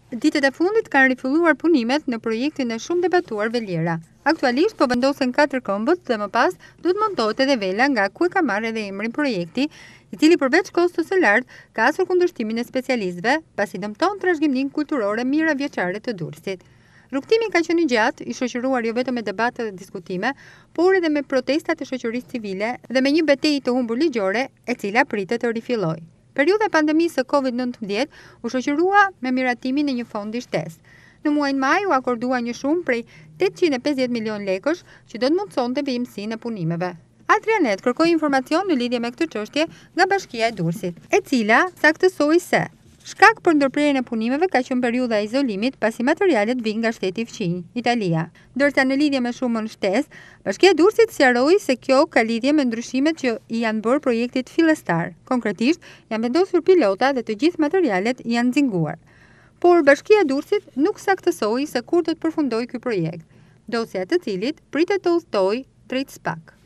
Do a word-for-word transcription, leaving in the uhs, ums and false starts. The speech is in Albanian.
Ditët e fundit kanë rifulluar punimet në projektin e shumë debatuar Veliera. Aktualisht po vendosen katër këmbët dhe më pas do të montohet edhe vela nga ku e ka marrë edhe emrin projekti, i cili përveç kostos së lartë ka asur kundërshtimin e specialistëve, pasi dëmton trashëgiminë kulturore mira vjeçare të Durrësit. Rrugtimi ka qenë i gjatë, i shoqëruar jo vetëm me debate dhe diskutime, por edhe me protestat e shoqërisë civile dhe me një betejë të humbur ligjore, e cila pritet të rifillojë. Periudha e pandemisë së kovid nëntëmbëdhjetë u shoqërua me miratimin e një fondi shtesë. Në muajin maj u akordua një shumë prej tetëqind e pesëdhjetë milion lekësh që do të mundësonte vijimësinë e punimeve. Adrianet kërkoi informacion në lidhje me këtë çështje nga Bashkia e Durrësit, e cila saktësoi se shkak për ndërprerjen e punimeve ka qenë periudha e izolimit pasi materialet vijnë nga shteti i fqinj, Italia. Ndërsa në lidhje me shumën shtesë, Bashkia e Durrësit sqaroi se kjo ka lidhje me ndryshimet që i janë bërë projektit fillestar. Konkretisht, janë vendosur pilota dhe të gjithë materialet janë nxinguar. Por Bashkia e Durrësit nuk saktësoi se kur do të përfundojë ky projekt, dosja e të cilit pritet të udhtojë drejt S P A K.